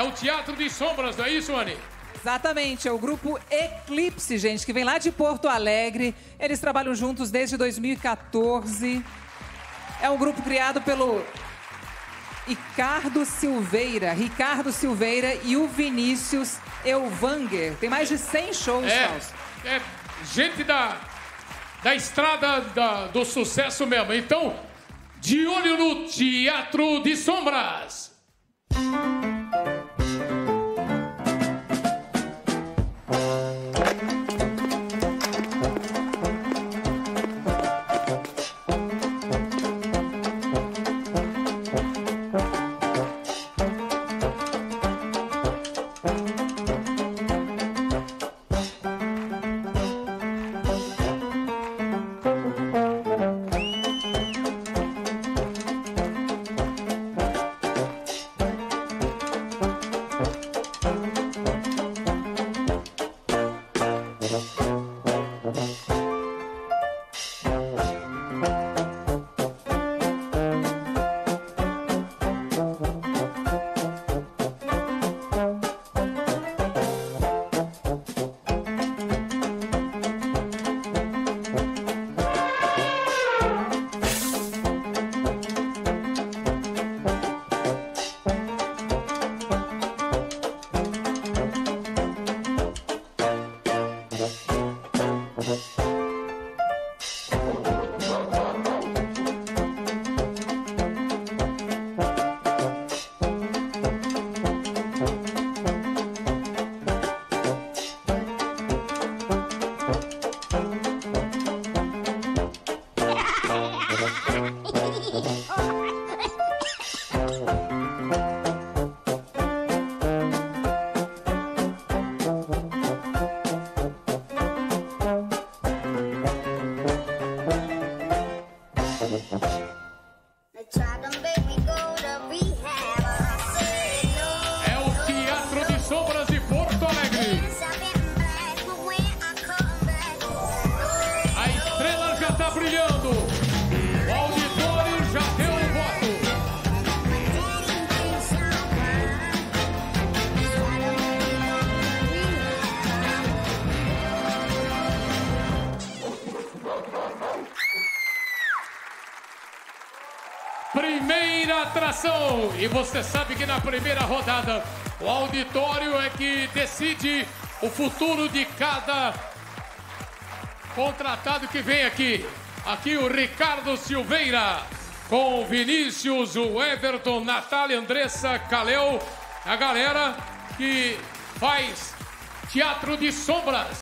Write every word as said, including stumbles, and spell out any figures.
É o Teatro de Sombras, não é isso, Anny? Exatamente, é o grupo Eclipse, gente, que vem lá de Porto Alegre. Eles trabalham juntos desde dois mil e quatorze. É um grupo criado pelo Ricardo Silveira, Ricardo Silveira e o Vinícius Elvanger. Tem mais de cem shows, É, Fausto. é gente da, da estrada da- do sucesso mesmo. Então, de olho no Teatro de Sombras. É o Teatro de Sombras de Porto Alegre. A estrela já está brilhando. O auditório já deu o voto. Primeira atração. E você sabe que na primeira rodada o auditório é que decide o futuro de cada contratado que vem aqui. Aqui o Ricardo Silveira, com o Vinícius, o Everton, Natália, Andressa, Calel, a galera que faz Teatro de Sombras.